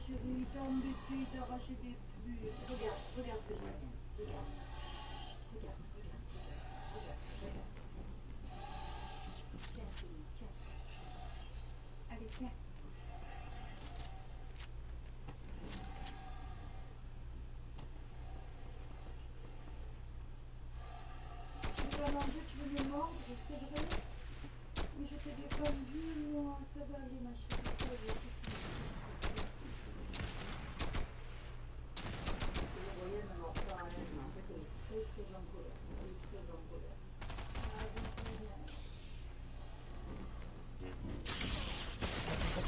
chérie, t'as embêté, t'as arraché des trucs. Regarde, regarde ce que je t'amène. Regarde. Regarde, regarde, regarde, regarde. Tiens, chérie, tiens. Allez, tiens. Tu vas manger, tu veux me mordre, c'est vrai? Mais je t'ai défendu, moi. Ça va aller, ma chérie, ça va aller. Vous voyez, elle ne mord pas, hein, mais en fait, elle est très, très en colère. Elle est très en colère. Ah, oui, c'est bien.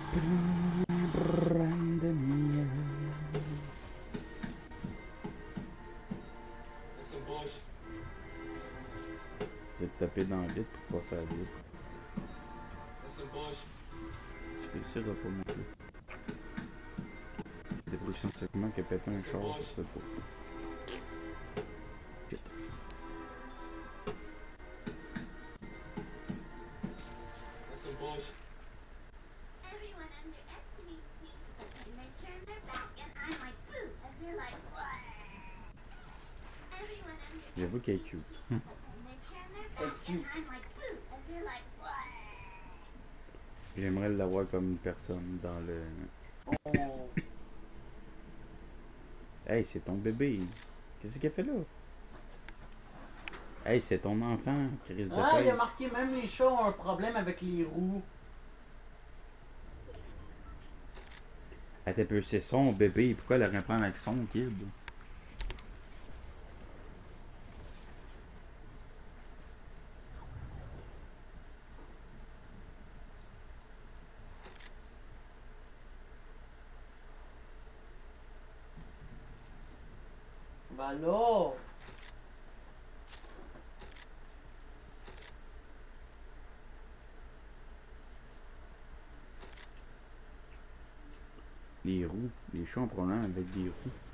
Brandania. Je vais te taper dans le vide pour pas faire vite. Je suis sûr de pas monter. Des prochains segments qui a pété un char, je sais pas. J'avoue qu'elle est cute. J'aimerais l'avoir comme une personne dans le... Oh. Hey, c'est ton bébé. Qu'est-ce qu'elle fait là? Hey, c'est ton enfant, Chris de Ah, il a pêche. marqué même les chats ont un problème avec les roues. Attends un peu, c'est son bébé. Pourquoi elle aurait un problème avec son kid? Ben là. Les roues. Les chats ont un problème avec des roues.